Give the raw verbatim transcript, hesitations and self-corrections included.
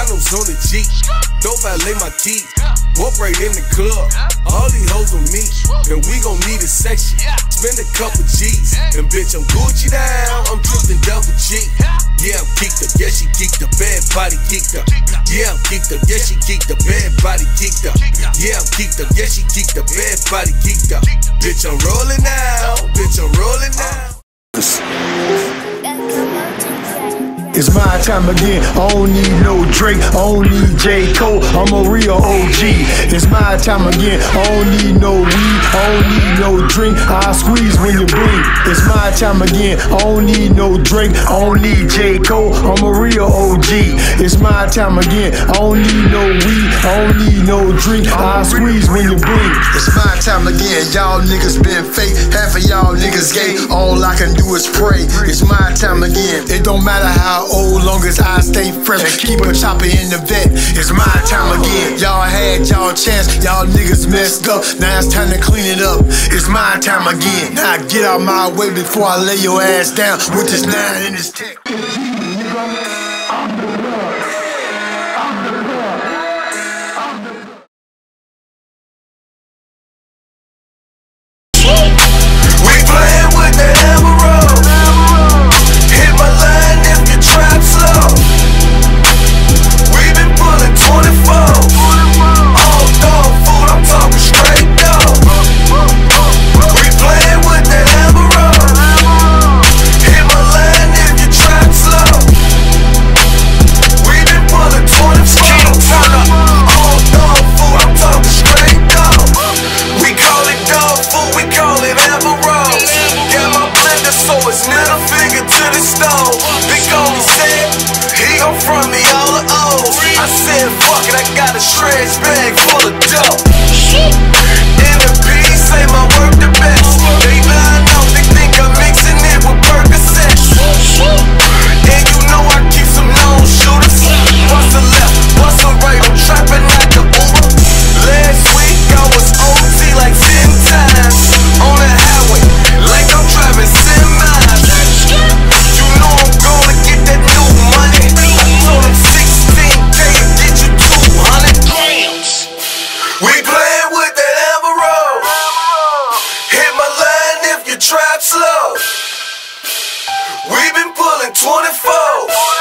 Sopranos on the Jeep, don't violate my keys. Walk right in the club, all these hoes on me, and we gon' need a section. Spend a couple G's, and bitch I'm Gucci down, I'm drifting double G. Yeah, I'm geeked up, yeah she geeked up, bad body geeked up. Yeah, I'm geeked up, yeah she geeked up, bad body geeked up. Yeah, I'm geeked up, yeah she geeked up, bad body geeked up. Bitch I'm rolling now, bitch I'm rolling now. It's my time again, I don't need no Drake, I don't need J. Cole, I'm a real O G. It's my time again, I don't need no weed, I don't need no drink, I squeeze when you blink. It's my time again, I don't need no Drake, I don't need J. Cole, I'm a real O G. It's my time again, I don't need no weed, I don't need no drink, I squeeze when you blink. It's my time again, y'all niggas been fake, half of y'all niggas gay, all I can do is pray. It's my time again, it don't matter how old, long as I stay fresh and keep a chopper in the vet. It's my time again. Y'all had y'all chance, y'all niggas messed up. Now it's time to clean it up. It's my time again. Now get out my way before I lay your ass down with this nine in this tech. Trash bag full of dope. And the bees say my work the best. They line out, they think I'm mixing it with Percocet. And you know I keep some known shooters. Bust a left, bust a right, I'm trapping like the Uber. Last week I was O T like ten times on the highway, like I'm driving semis. You know I'm gonna get that new money. I told them sixteen K to get you two hundred. We playin' with that Emerald. Hit my line if you trap slow. We been pulling twenty-four.